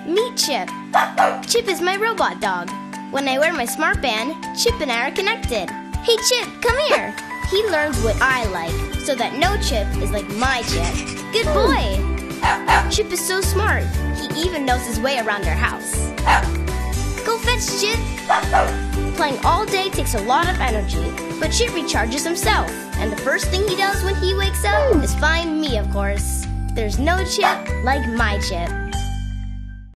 Meet Chip. Chip is my robot dog. When I wear my smart band, Chip and I are connected. Hey Chip, come here. He learns what I like, so that no Chip is like my Chip. Good boy. Chip is so smart. He even knows his way around our house. Go fetch Chip. Playing all day takes a lot of energy, but Chip recharges himself. And the first thing he does when he wakes up is find me, of course. There's no Chip like my Chip.